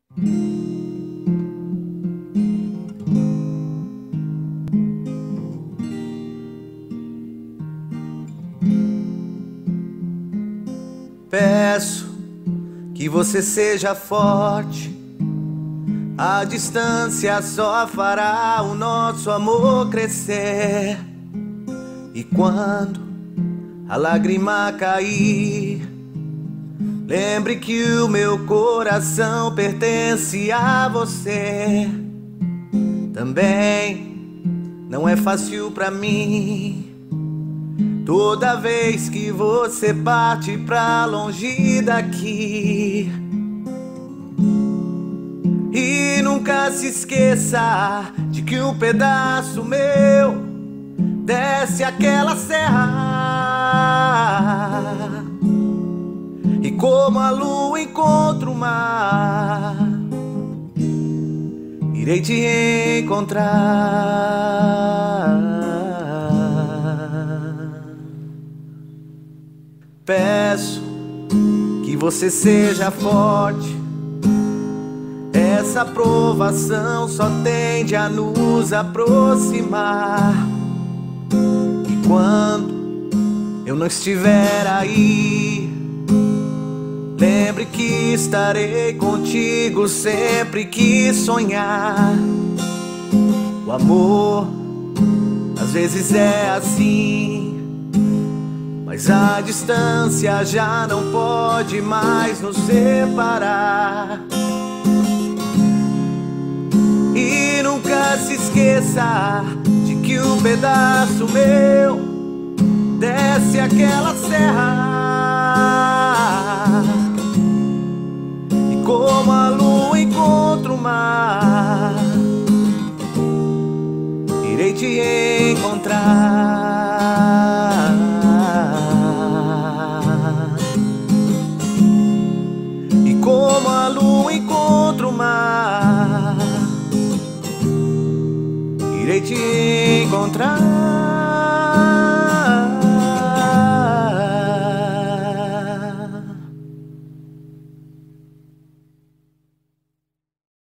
Peço que você seja forte. A distância só fará o nosso amor crescer. E quando a lágrima cair, lembre que o meu coração pertence a você. Também não é fácil pra mim toda vez que você parte pra longe daqui. E nunca se esqueça de que um pedaço meu desce aquela serra, e como a lua encontra o mar, irei te encontrar. Peço que você seja forte. Essa provação só tende a nos aproximar. E quando eu não estiver aí, lembre que estarei contigo sempre que sonhar. O amor às vezes é assim, mas a distância já não pode mais nos separar. E nunca se esqueça de que um pedaço meu desce aquela serra, e como a lua encontra o mar, irei te encontrar. E como a lua encontra o mar, irei te encontrar.